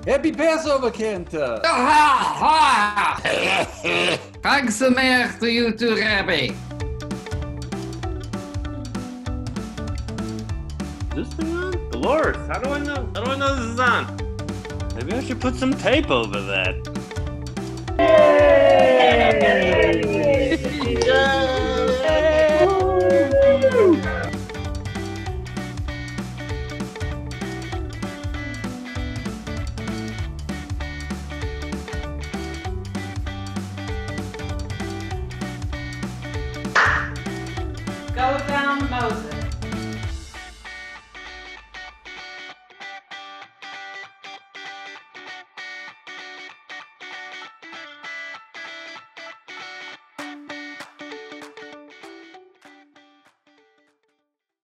Happy Passover, Kenta! Chag Sameach to you too, Rabbi. Is this thing on? Dolores, how do I know? How do I know this is on? Maybe I should put some tape over that. Go down, Moses.